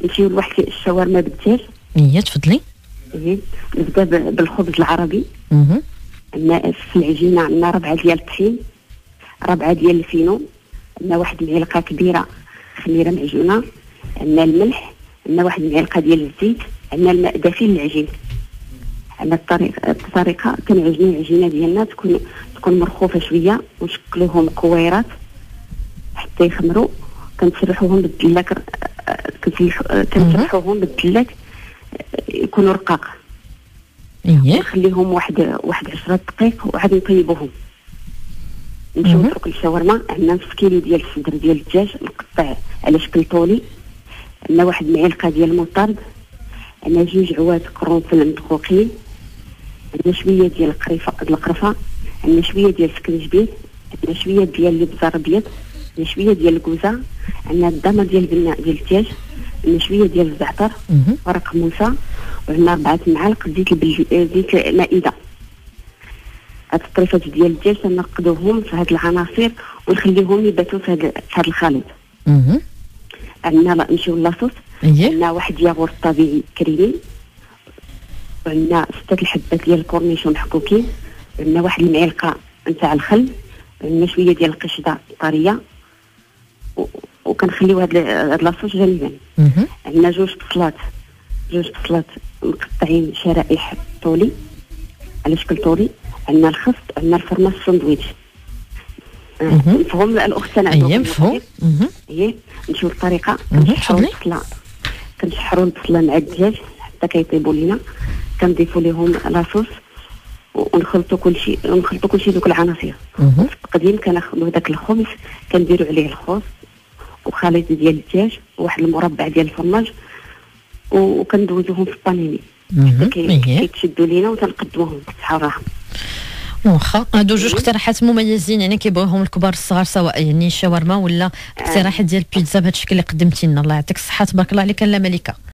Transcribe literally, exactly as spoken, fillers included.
نمشيو لواحد الشاورما بالدجاج. هي تفضلي. إيه. نبدا بالخبز العربي. اها. عندنا في العجينه عندنا ربعه ديال الطحين، ربعه ديال الفينو، عندنا واحد المعلقه كبيره خميره معجونه، عندنا الملح، عندنا واحد المعلقه ديال الزيت، عندنا الماء دافي للعجين. عندنا الطريقه الطريقه كنعجنوا العجينه ديالنا تكون تكون مرخوفه شويه ونشكلوهم كويرات حتى يخمروا. كنسرحوهم بالدلاك كنسرحوهم بالدلاك يكونوا رقاق. اييه. نخليهم واحد واحد عشرة دقائق وعاد نطيبوهم. نمشيو نتركوا الشاورما. عندنا نص كيلو ديال الصدر ديال الدجاج مقطع على شكل طولي، عندنا واحد المعلقه ديال المطارد، عندنا جوج عواد قرنفل مدقوقين، عندنا شويه ديال القريفه القرفه، عندنا شويه ديال السكنجبير، عندنا شويه ديال الابزار الابيض، عندنا شويه ديال الكوزه، عندنا الضمه ديال البناء ديال الدجاج، عندنا شويه ديال الزعتر، ورق موسى، وعندنا أربعة معالق زيت البل... زيت مائده. هاد الطريفات ديال الدجاج تنقدوهم في هاد العناصر ونخليهم يباتوا في هاد في هاد الخليط. اها. عندنا نمشيو لاصوص. عندنا واحد ياغورت طبيعي كريمي، وعندنا ستة الحبات ديال الكورنيشون محكوكين، عندنا واحد المعلقه نتاع الخل، عندنا شويه ديال القشده طريه، و... وكنخليو هاد هاد لاصوص جانبا. عندنا جوج بصلات جوج بصلات مقطعين شرائح طولي على شكل طولي، عندنا الخس، عندنا الفرماج ساندويتش. نفهم الاخت انا اييه مفهوم. اييه. نمشيو للطريقه. كنشحروا البصله كنشحروا البصله مع الدجاج حتى كيطيبوا لينا، كنضيفوا لهم لاصوص ونخلطوا كل شيء ونخلطوا كل شيء دوك العناصر. في التقديم كناخذوا داك الخبز كنديروا عليه الخوص وخليط ديال الدجاج وواحد المربع ديال الفرماج وكندوزوهم في الطنيني حتى كيتشدوا لينا وتنقدموهم بالصحه والراحه. واخا هادو جوج اقتراحات مميزين، يعني كيبغيوهم الكبار الصغار، سواء يعني الشاورما ولا اقتراحات ديال البيتزا بهذا الشكل اللي قدمتي لنا. الله يعطيك الصحه، تبارك الله عليك لا ملكه.